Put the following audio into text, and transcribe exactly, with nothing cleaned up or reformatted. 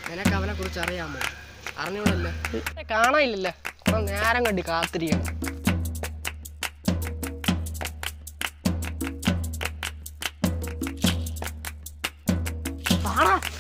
നിനക്ക് അവനെ കുറിച്ച് അറിയാമോ? അറിഞ്ഞൂടല്ലോ. കാണാനില്ലല്ലോ, കുറെ നേരം കണ്ടി കാത്തിരിക്കണം. പാടാ.